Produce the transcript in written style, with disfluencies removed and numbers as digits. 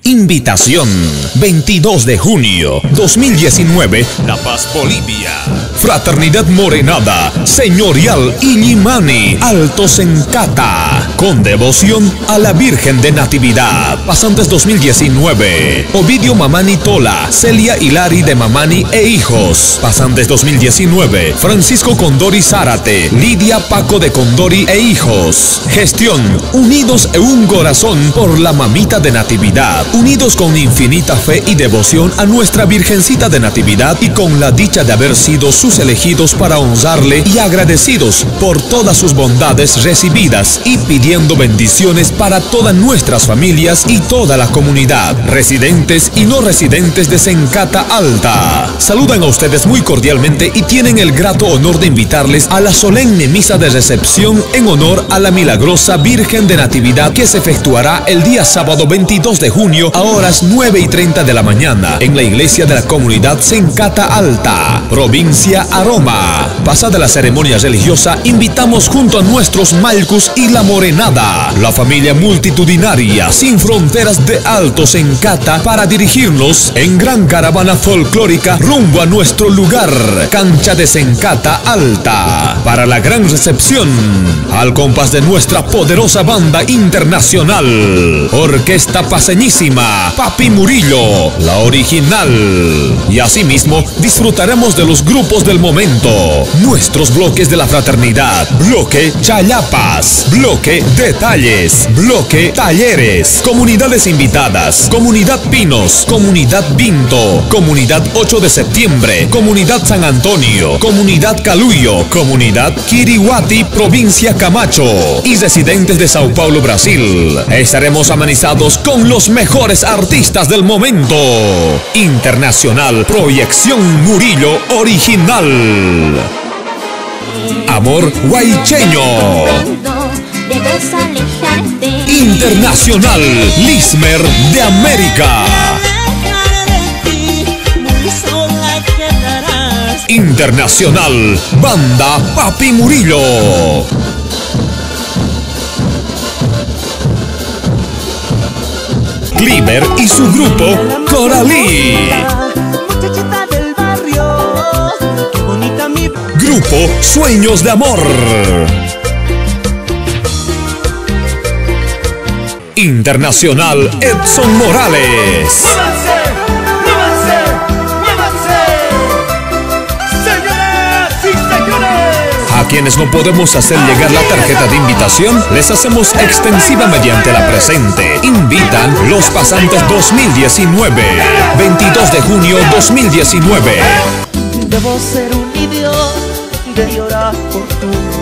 Invitación, 22 de junio 2019, La Paz, Bolivia. Fraternidad Morenada, Señorial Illimani, Alto Sencata, con devoción a la Virgen de Natividad. Pasantes 2019, Ovidio Mamani Tola, Celia Hilari de Mamani e hijos. Pasantes 2019, Francisco Condori Zárate, Lidia Paco de Condori e hijos. Gestión, unidos en un corazón por la Mamita de Natividad. Unidos con infinita fe y devoción a nuestra Virgencita de Natividad y con la dicha de haber sido sus elegidos para honrarle y agradecidos por todas sus bondades recibidas y pidiendo bendiciones para todas nuestras familias y toda la comunidad, residentes y no residentes de Sencata Alta. Saludan a ustedes muy cordialmente y tienen el grato honor de invitarles a la solemne misa de recepción en honor a la milagrosa Virgen de Natividad que se efectuará el día sábado 22 de junio a horas 9:30 de la mañana en la iglesia de la comunidad Sencata Alta, provincia Aroma. Pasada la ceremonia religiosa, invitamos junto a nuestros Malcus y la Morenada, la familia multitudinaria sin fronteras de Alto Sencata, para dirigirnos en gran caravana folclórica rumbo a nuestro lugar, Cancha de Sencata Alta, para la gran recepción, al compás de nuestra poderosa banda internacional, Orquesta Paceñísima, Papi Murillo, la original. Y asimismo disfrutaremos de los grupos del momento, nuestros bloques de la fraternidad, bloque Chayapas, bloque Detalles, bloque Talleres, comunidades invitadas, comunidad Pinos, comunidad Vinto, comunidad 8 de septiembre, comunidad San Antonio, comunidad Caluyo, comunidad Quirihuati, provincia Camacho y residentes de Sao Paulo, Brasil. Estaremos amenizados con los mejores artistas del momento. Internacional Proyección Murillo Original. Amor Guaycheño. Internacional Lismer de América. Internacional Banda Papi Murillo. Cliver y su grupo Coralí. Grupo Sueños de Amor. Internacional Edson Morales. A quienes no podemos hacer llegar la tarjeta de invitación, les hacemos extensiva mediante la presente. Invitan los pasantes 2019, 22 de junio 2019. Debo ser un idiota de llorar por tu